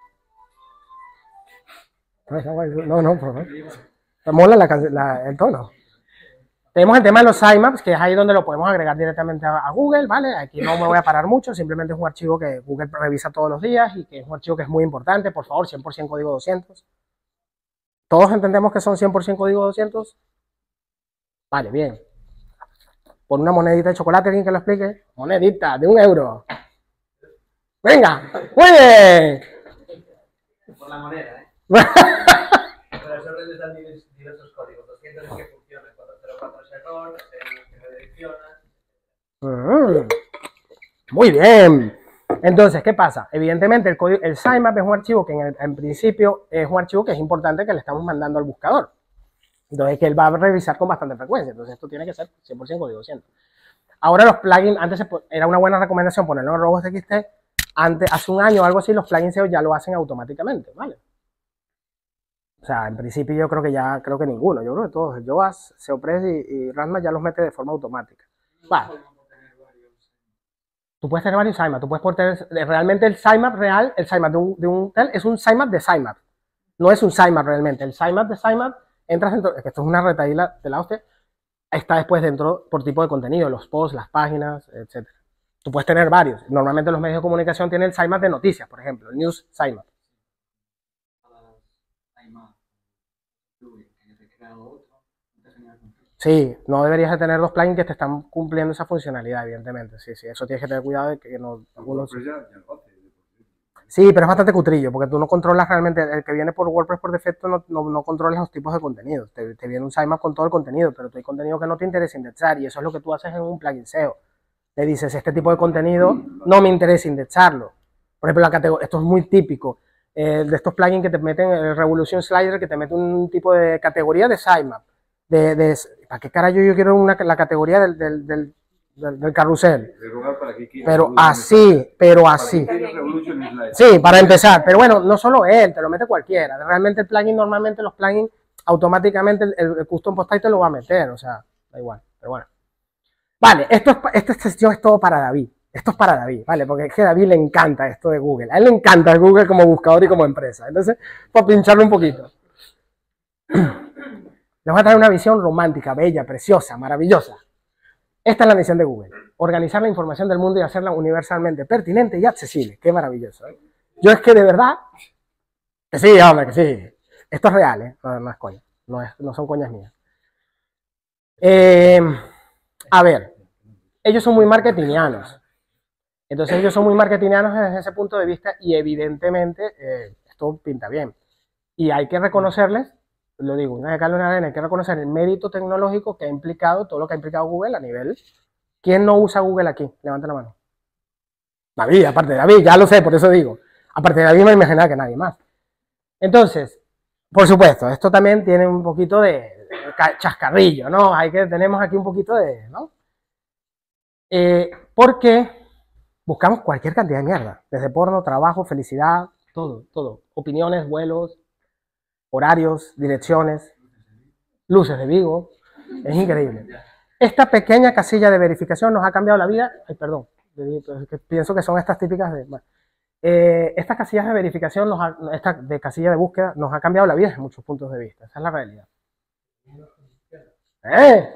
No, no, por favor. Me mola la, la, el tono. Tenemos el tema de los sitemaps, que es ahí donde lo podemos agregar directamente a, a Google, ¿vale? Aquí no me voy a parar mucho, simplemente es un archivo que Google revisa todos los días y que es un archivo que es muy importante, por favor, cien por ciento código doscientos. ¿Todos entendemos que son cien por ciento código doscientos? Vale, bien. Por una monedita de chocolate, ¿alguien que lo explique? Monedita de un euro. ¡Venga! ¡Muy bien! Por la moneda, ¿eh? Pero eso realizan diversos códigos. doscientos es que funciona, cuatro cero cuatro es error, que redirecciona. Muy bien. Entonces, ¿qué pasa? Evidentemente, el, código, el sitemap es un archivo que en, el, en principio es un archivo que es importante que le estamos mandando al buscador. Entonces, que él va a revisar con bastante frecuencia. Entonces, esto tiene que ser cien por ciento código doscientos. Ahora los plugins, antes se, era una buena recomendación ponerlo en robots.txt. Antes, hace un año o algo así, los plugins S E O ya lo hacen automáticamente, ¿vale? O sea, en principio yo creo que ya, creo que ninguno, yo creo que todos, Yoast, SEOpress y, y Rasma ya los mete de forma automática. Vale. Tú puedes tener varios sitemaps, tú puedes tener, realmente el sitemap real, el sitemap de un, de un tel es un sitemap de sitemap, no es un sitemap realmente, el sitemap de sitemap, entras dentro, es que esto es una retaíla de la hostia, está después dentro por tipo de contenido, los posts, las páginas, etcétera. Tú puedes tener varios. Normalmente los medios de comunicación tienen el sitemap de noticias, por ejemplo, el news sitemap. Sí, no deberías de tener dos plugins que te están cumpliendo esa funcionalidad, evidentemente. Sí, sí, eso tienes que tener cuidado de que no... Algunos... Sí, pero es bastante cutrillo, porque tú no controlas realmente, el que viene por WordPress por defecto no, no, no controlas los tipos de contenido. Te, te viene un sitemap con todo el contenido, pero tú hay contenido que no te interesa indexar, y eso es lo que tú haces en un plugin S E O. Le dices, este tipo de contenido no me interesa indexarlo. Por ejemplo, la categoría, esto es muy típico. eh, de estos plugins que te meten, el Revolution Slider, que te mete un tipo de categoría de sitemap. De, de, ¿Para qué carajo yo quiero una, la categoría del, del, del, del, del carrusel? ¿Para qué quieres Pero Revolution así, Slider? pero ¿Para qué así. quieres Revolution Slider? Sí, para empezar. Pero bueno, no solo él, te lo mete cualquiera. Realmente el plugin, normalmente los plugins, automáticamente el, el custom post type te lo va a meter. O sea, da igual. Pero bueno. Vale, esto es, esta sesión es todo para David. Esto es para David, ¿vale? Porque es que a David le encanta esto de Google. A él le encanta Google como buscador y como empresa. Entonces, para pincharlo un poquito. Les voy a traer una visión romántica, bella, preciosa, maravillosa. Esta es la misión de Google. Organizar la información del mundo y hacerla universalmente pertinente y accesible. Qué maravilloso, ¿eh? Yo es que de verdad... Que sí, hombre, que sí. Esto es real, ¿eh? No, no es coña. No, es, no son coñas mías. Eh, a ver. Ellos son muy marketingianos. Entonces ellos son muy marketingianos desde ese punto de vista y evidentemente eh, esto pinta bien. Y hay que reconocerles, lo digo, una vez que una arena, hay que reconocer el mérito tecnológico que ha implicado, todo lo que ha implicado Google a nivel... ¿Quién no usa Google aquí? Levanta la mano. David, aparte de David, ya lo sé, por eso digo. Aparte de David me imaginaba que nadie más. Entonces, por supuesto, esto también tiene un poquito de chascarrillo, ¿no? Hay que, tenemos aquí un poquito de, ¿no? Eh, porque buscamos cualquier cantidad de mierda, desde porno, trabajo, felicidad, todo, todo. Opiniones, vuelos, horarios, direcciones, luces de Vigo. Es increíble. Esta pequeña casilla de verificación nos ha cambiado la vida. Ay, perdón, pienso que son estas típicas de... Bueno, eh, estas casillas de verificación, nos ha, esta de casilla de búsqueda, nos ha cambiado la vida desde muchos puntos de vista. Esa es la realidad. ¿Eh?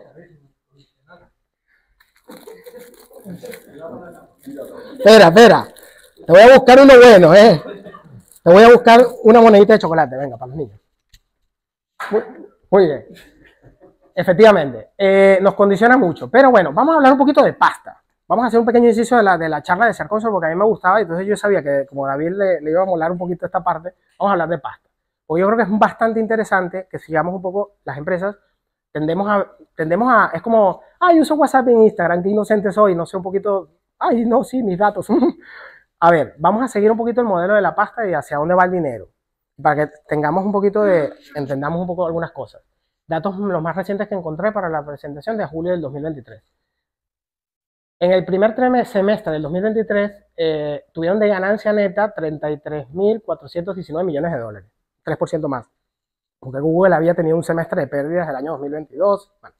Espera, espera. Te voy a buscar uno bueno, ¿eh? Te voy a buscar una monedita de chocolate. Venga, para los niños. Muy, muy bien. Efectivamente. Eh, nos condiciona mucho. Pero bueno, vamos a hablar un poquito de pasta. Vamos a hacer un pequeño inciso de la, de la charla de Ser Console porque a mí me gustaba y entonces yo sabía que como David le, le iba a molar un poquito esta parte, vamos a hablar de pasta. Porque yo creo que es bastante interesante que sigamos un poco las empresas. Tendemos a, tendemos a, es como, ay, uso WhatsApp en Instagram, qué inocente soy, no sé, un poquito, ay, no, sí, mis datos. A ver, vamos a seguir un poquito el modelo de la pasta y hacia dónde va el dinero, para que tengamos un poquito de, entendamos un poco algunas cosas. Datos los más recientes que encontré para la presentación de julio del dos mil veintitrés. En el primer semestre del dos mil veintitrés eh, tuvieron de ganancia neta treinta y tres mil cuatrocientos diecinueve millones de dólares, tres por ciento más. Porque Google había tenido un semestre de pérdidas el año dos mil veintidós. Bueno.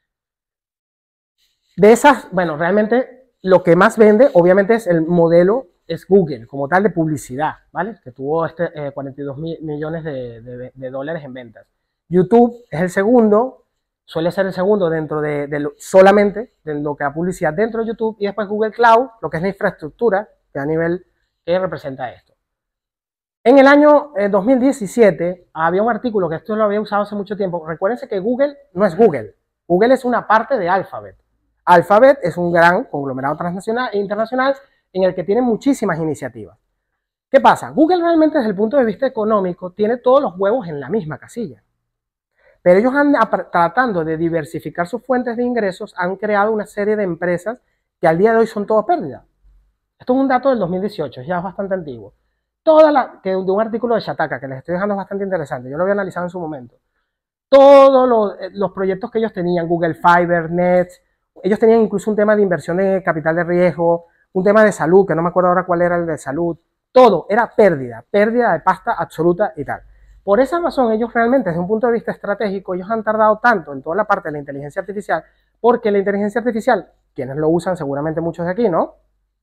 De esas, bueno, realmente lo que más vende, obviamente, es el modelo, es Google, como tal de publicidad, ¿vale? Que tuvo este, eh, cuarenta y dos mil millones de, de, de dólares en ventas. YouTube es el segundo, suele ser el segundo dentro de, de lo, solamente de lo que da publicidad dentro de YouTube, y después Google Cloud, lo que es la infraestructura, que a nivel que representa esto. En el año eh, dos mil diecisiete había un artículo que esto lo había usado hace mucho tiempo. Recuérdense que Google no es Google. Google es una parte de Alphabet. Alphabet es un gran conglomerado transnacional e internacional en el que tiene muchísimas iniciativas. ¿Qué pasa? Google realmente desde el punto de vista económico tiene todos los huevos en la misma casilla. Pero ellos han, tratando de diversificar sus fuentes de ingresos, han creado una serie de empresas que al día de hoy son todas pérdidas. Esto es un dato del dos mil dieciocho, ya es bastante antiguo. Toda la, que de un artículo de Shataka, que les estoy dejando bastante interesante, yo lo había analizado en su momento. Todos los, los proyectos que ellos tenían, Google Fiber, Nets, ellos tenían incluso un tema de inversión de capital de riesgo, un tema de salud, que no me acuerdo ahora cuál era el de salud. Todo era pérdida, pérdida de pasta absoluta y tal. Por esa razón, ellos realmente, desde un punto de vista estratégico, ellos han tardado tanto en toda la parte de la inteligencia artificial, porque la inteligencia artificial, quienes lo usan seguramente muchos de aquí, ¿no?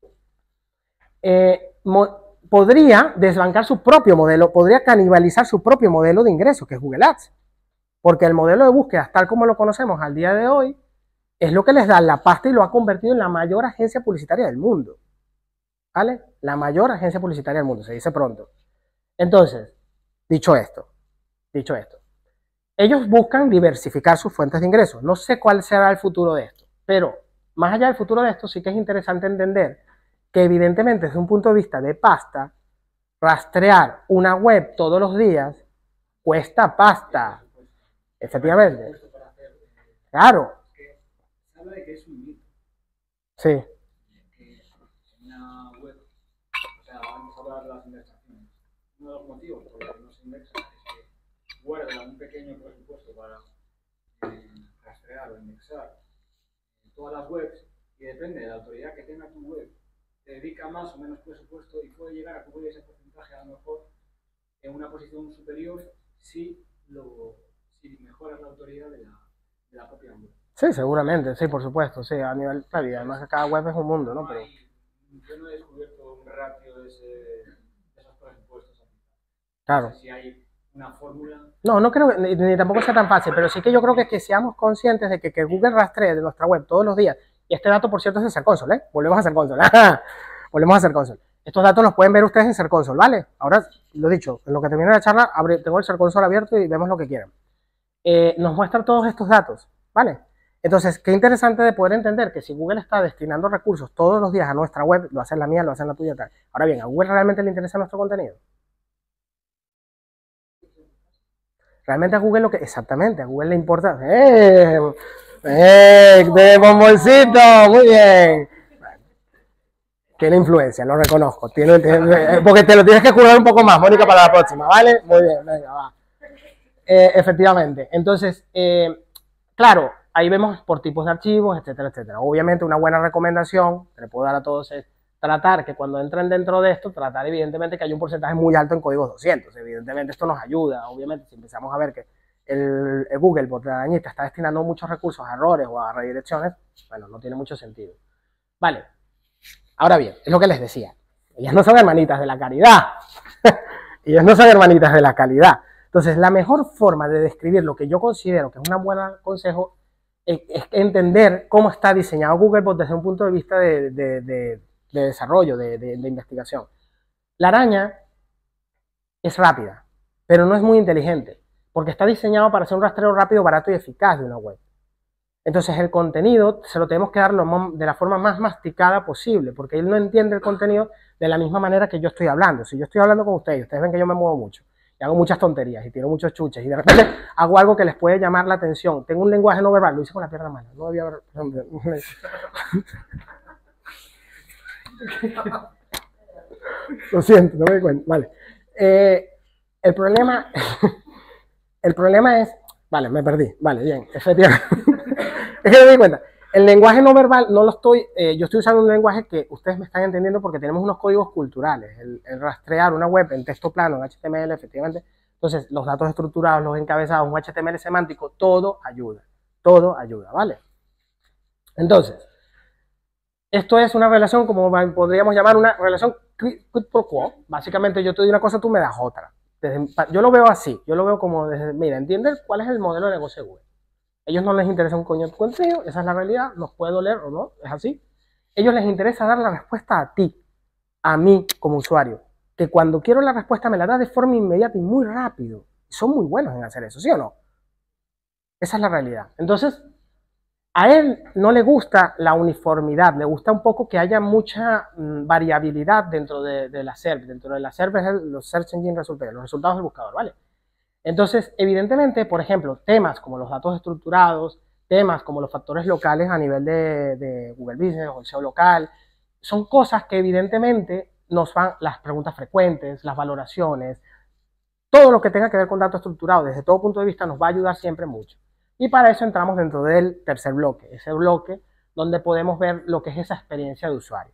Eh, podría desbancar su propio modelo, podría canibalizar su propio modelo de ingresos, que es Google Ads. Porque el modelo de búsqueda, tal como lo conocemos al día de hoy, es lo que les da la pasta y lo ha convertido en la mayor agencia publicitaria del mundo. ¿Vale? La mayor agencia publicitaria del mundo, se dice pronto. Entonces, dicho esto, dicho esto, ellos buscan diversificar sus fuentes de ingresos. No sé cuál será el futuro de esto, pero más allá del futuro de esto, sí que es interesante entender que evidentemente desde un punto de vista de pasta, rastrear una web todos los días cuesta pasta. Efectivamente. Claro. Se habla de que es un mito. Sí. Que una web, o sea, vamos a hablar de las investigaciones. uno de los motivos por los que no se indexa es que guarda un pequeño presupuesto para eh, rastrear o indexar todas las webs y depende de la autoridad que tenga tu web, te dedica más o menos presupuesto y puede llegar a cubrir ese porcentaje a lo mejor en una posición superior si, lo, si mejoras la autoridad de la, de la propia web. Sí, seguramente, sí, por supuesto, sí, a nivel, claro, y además que cada web es un mundo, ¿no? Pero... Yo no he descubierto un ratio de, ese, de esos presupuestos. Claro. No sé si hay una fórmula. No, no creo que ni, ni tampoco sea tan fácil, pero sí que yo creo que, que seamos conscientes de que, que Google rastree de nuestra web todos los días, y este dato, por cierto, es de Search Console, ¿eh? Volvemos a Search Console, volvemos a Search Console. Estos datos los pueden ver ustedes en Search Console, ¿vale? Ahora, lo dicho, en lo que termine la charla, abre, tengo el Search Console abierto y vemos lo que quieran. Eh, nos muestran todos estos datos, ¿vale? Entonces, qué interesante de poder entender que si Google está destinando recursos todos los días a nuestra web, lo hace en la mía, lo hace en la tuya, tal. Ahora bien, ¿a Google realmente le interesa nuestro contenido? Realmente a Google lo que... Exactamente, a Google le importa... ¡Eh! ¡Eh! ¡De bomboncito! ¡Muy bien! Tiene influencia, lo reconozco. Tiene, tiene, porque te lo tienes que curar un poco más, Mónica, para la próxima, ¿vale? Muy bien, venga, va. Eh, efectivamente. Entonces, eh, claro, ahí vemos por tipos de archivos, etcétera, etcétera. Obviamente una buena recomendación que le puedo dar a todos es tratar que cuando entren dentro de esto, tratar evidentemente que hay un porcentaje muy alto en códigos doscientos. Evidentemente esto nos ayuda, obviamente, si empezamos a ver que el, el Google por la arañita está destinando muchos recursos a errores o a redirecciones, bueno, no tiene mucho sentido. Vale, ahora bien, es lo que les decía, ellas no son hermanitas de la caridad, ellas no son hermanitas de la calidad. Entonces, la mejor forma de describir lo que yo considero que es un buen consejo es, es entender cómo está diseñado Google Bot desde un punto de vista de, de, de, de desarrollo, de, de, de investigación. La araña es rápida, pero no es muy inteligente, porque está diseñado para hacer un rastreo rápido, barato y eficaz de una web. Entonces, el contenido se lo tenemos que dar lo, de la forma más masticada posible, porque él no entiende el contenido de la misma manera que yo estoy hablando. Si yo estoy hablando con ustedes, ustedes ven que yo me muevo mucho, y hago muchas tonterías, y tiro muchos chuches, y de repente hago algo que les puede llamar la atención. Tengo un lenguaje no verbal, lo hice con la pierna mala, no debía haber... Lo siento, no me di cuenta, vale. Eh, el problema... el problema es... Vale, me perdí, vale, bien, efectivamente. Es que no me di cuenta. El lenguaje no verbal no lo estoy, eh, yo estoy usando un lenguaje que ustedes me están entendiendo porque tenemos unos códigos culturales. El, el rastrear una web en texto plano, en H T M L, efectivamente. Entonces, los datos estructurados, los encabezados, un H T M L semántico, todo ayuda. Todo ayuda, ¿vale? Entonces, esto es una relación, como podríamos llamar una relación quid pro quo. Básicamente, yo te doy una cosa, tú me das otra. Desde, yo lo veo así, yo lo veo como, desde, mira, entiende cuál es el modelo de negocio de Google. A ellos no les interesa un coño tu contenido, esa es la realidad, nos puede doler o no, es así. A ellos les interesa dar la respuesta a ti, a mí como usuario, que cuando quiero la respuesta me la da de forma inmediata y muy rápido. Son muy buenos en hacer eso, ¿sí o no? Esa es la realidad. Entonces, a él no le gusta la uniformidad, le gusta un poco que haya mucha mmm, variabilidad dentro de, de la S E R P. Dentro de la S E R P es el, los Search Engine Results, los resultados del buscador, ¿vale? Entonces, evidentemente, por ejemplo, temas como los datos estructurados, temas como los factores locales a nivel de, de Google Business o el S E O local, son cosas que evidentemente nos van, las preguntas frecuentes, las valoraciones, todo lo que tenga que ver con datos estructurados desde todo punto de vista nos va a ayudar siempre mucho. Y para eso entramos dentro del tercer bloque, ese bloque donde podemos ver lo que es esa experiencia de usuario.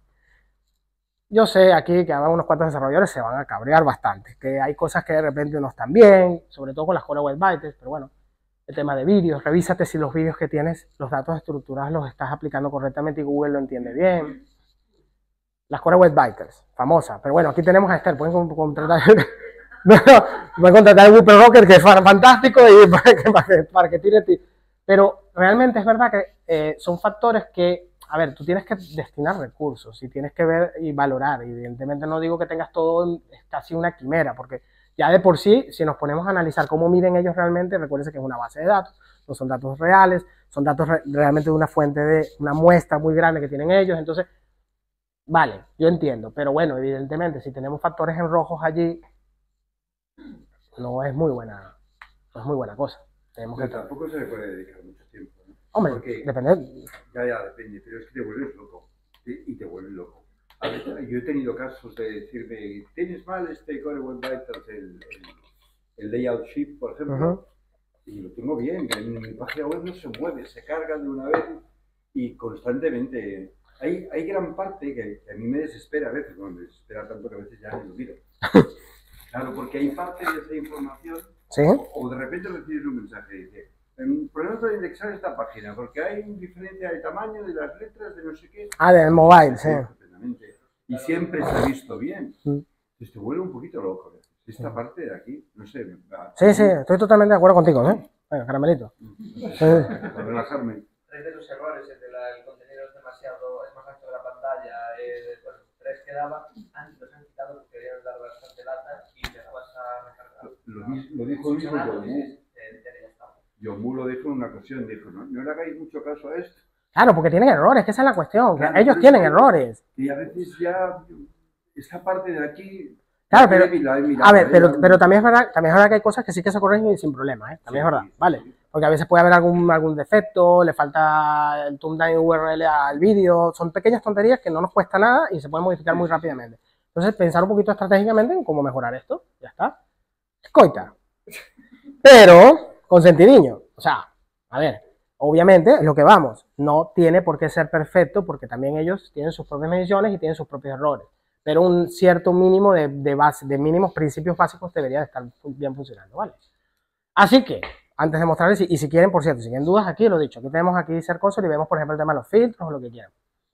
Yo sé aquí que habrá unos cuantos desarrolladores se van a cabrear bastante, que hay cosas que de repente no están bien, sobre todo con las Core Web Vitals, pero bueno, el tema de vídeos, revísate si los vídeos que tienes, los datos estructurados los estás aplicando correctamente y Google lo entiende bien. Las Core Web Vitals, famosa, pero bueno, aquí tenemos a Esther, pueden contratar, no, pueden contratar a Whooper Rocker, que es fantástico, y para que, para que, para que tire ti. Pero realmente es verdad que eh, son factores que, a ver, tú tienes que destinar recursos y tienes que ver y valorar. Evidentemente no digo que tengas todo, es casi una quimera, porque ya de por sí, si nos ponemos a analizar cómo miden ellos realmente, recuérdense que es una base de datos, no son datos reales, son datos re realmente de una fuente de, una muestra muy grande que tienen ellos, entonces, vale, yo entiendo, pero bueno, evidentemente, si tenemos factores en rojos allí, no es muy buena, no es muy buena cosa. Tenemos Pero que... tampoco se le puede dedicar mucho tiempo, ¿no? Hombre, porque depende. Ya, ya, depende, pero es que te vuelves loco. Y te vuelves loco. a veces yo he tenido casos de decirme, tienes mal este Core Web Vitals, el, el, el layout sheet, por ejemplo, Ujú. y lo tengo bien, en mi página web no se mueve, se carga de una vez y constantemente. Hay, hay gran parte que, que a mí me desespera a veces, bueno, me desespera tanto que a veces ya ni lo miro. Claro, porque hay parte de esa información, ¿Sí? o, o de repente recibes un mensaje y dice, el problema para indexar esta página, porque hay diferencia de tamaño de las letras, de no sé qué. Ah, del mobile, sí. Perfectamente. Y siempre se ha visto bien. Mm. Entonces te vuelve un poquito loco. Esta parte de aquí, no sé. va- Sí, sí, estoy totalmente de acuerdo contigo, ¿eh? Venga, caramelito. Para relajarme. Tres de los errores, el, de la- el contenido es demasiado, es más ancho de la pantalla, eh, bueno, tres que daba, antes los han quitado porque querían dar bastante lata y te vas a recargar. Lo, mis- lo dijo el mismo Funcionando, Yomu. sí, sí, eh, ya está. Yomu lo dijo en una ocasión, dijo, no, no le hagáis mucho caso a esto. Claro, porque tienen errores, que esa es la cuestión. Que Claro, ellos por tienen eso- errores. Y a veces ya, esta parte de aquí... Claro, pero, la he mirado, a ver, ¿eh? pero, pero también es verdad, también es verdad que hay cosas que sí que se corrigen y sin problema, ¿eh? También es verdad, ¿vale? Porque a veces puede haber algún, algún defecto, le falta el thumbnail U R L al vídeo, son pequeñas tonterías que no nos cuesta nada y se pueden modificar muy rápidamente. Entonces, pensar un poquito estratégicamente en cómo mejorar esto, ya está. Coita. Pero, con sentidiño. O sea, a ver, obviamente es lo que vamos, no tiene por qué ser perfecto porque también ellos tienen sus propias mediciones y tienen sus propios errores. Pero un cierto mínimo de, de, base, de mínimos principios básicos debería de estar bien funcionando, ¿vale? Así que, antes de mostrarles, y si quieren, por cierto, si tienen dudas, aquí lo he dicho, aquí tenemos aquí Ser Console y vemos, por ejemplo, el tema de los filtros o lo que quieran.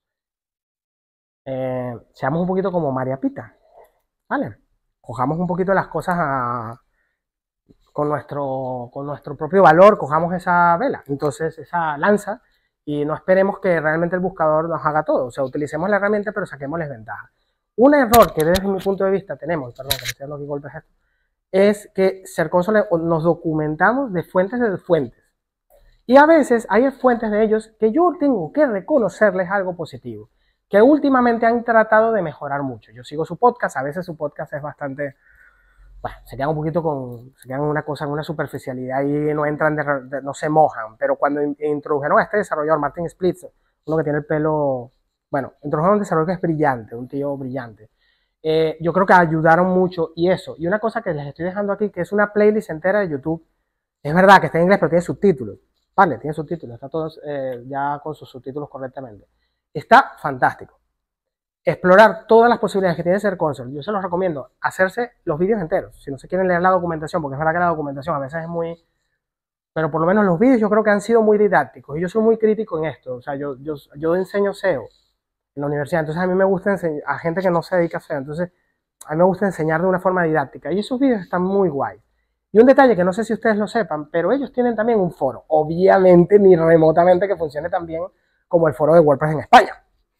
Eh, seamos un poquito como María Pita, ¿vale? Cojamos un poquito las cosas a, con, nuestro, con nuestro propio valor, cojamos esa vela, entonces esa lanza, y no esperemos que realmente el buscador nos haga todo, o sea, utilicemos la herramienta, pero saquémosles ventaja. Un error que desde mi punto de vista tenemos, perdón, que me estoy dando aquí golpes esto, es que Ser Console nos documentamos de fuentes de fuentes. Y a veces hay fuentes de ellos que yo tengo que reconocerles algo positivo, que últimamente han tratado de mejorar mucho. Yo sigo su podcast, a veces su podcast es bastante, bueno, se quedan un poquito con, se quedan una cosa, en una superficialidad y no entran, de, de, no se mojan. Pero cuando introdujeron a este desarrollador, Martin Splitz, uno que tiene el pelo, bueno, introdujeron un desarrollador que es brillante, un tío brillante. Eh, yo creo que ayudaron mucho y eso. Y una cosa que les estoy dejando aquí, que es una playlist entera de YouTube. Es verdad que está en inglés, pero tiene subtítulos. Vale, tiene subtítulos, está todo eh, ya con sus subtítulos correctamente. Está fantástico. Explorar todas las posibilidades que tiene Ser Console. Yo se los recomiendo hacerse los vídeos enteros. Si no se quieren leer la documentación, porque es verdad que la documentación a veces es muy... Pero por lo menos los vídeos yo creo que han sido muy didácticos. Y yo soy muy crítico en esto. O sea, yo, yo, yo enseño S E O en la universidad. Entonces a mí me gusta enseñar a gente que no se dedica a S E O. Entonces a mí me gusta enseñar de una forma didáctica. Y esos vídeos están muy guay. Y un detalle que no sé si ustedes lo sepan, pero ellos tienen también un foro. Obviamente ni remotamente que funcione tan bien como el foro de WordPress en España.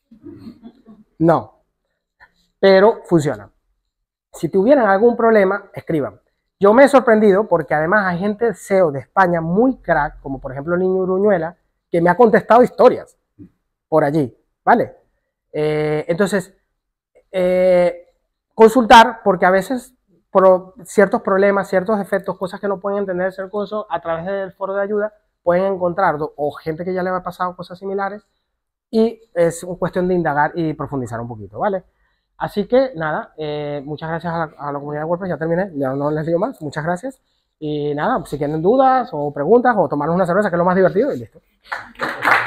No. Pero funciona. Si tuvieran algún problema, escriban. Yo me he sorprendido porque además hay gente S E O de España muy crack, como por ejemplo Niño Uruñuela, que me ha contestado historias por allí, ¿vale? Eh, entonces, eh, consultar, porque a veces por ciertos problemas, ciertos defectos, cosas que no pueden entender el Ser Console, a través del foro de ayuda pueden encontrar o gente que ya le ha pasado cosas similares y es cuestión de indagar y profundizar un poquito, ¿vale? Así que nada, eh, muchas gracias a la, a la comunidad de WordPress, ya terminé, ya no les digo más, muchas gracias. Y nada, si tienen dudas o preguntas o tomarnos una cerveza, que es lo más divertido, y listo.